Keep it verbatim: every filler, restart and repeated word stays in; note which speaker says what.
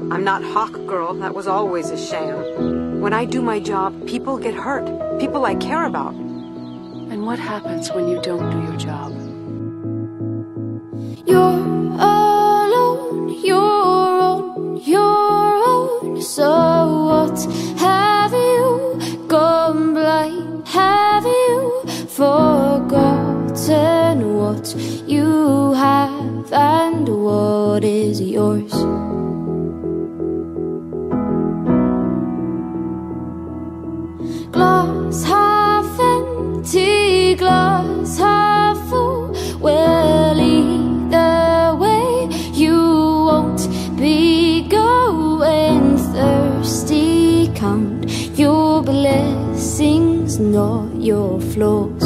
Speaker 1: I'm not Hawk Girl, that was always a sham. When I do my job, people get hurt. People I care about.
Speaker 2: And what happens when you don't do your job?
Speaker 3: You're alone, you're on your own. So what? Have you gone blind? Have you forgotten what you have and what is yours? Glass half empty, glass half full. Well, either way you won't be going thirsty. Count your blessings, not your flaws.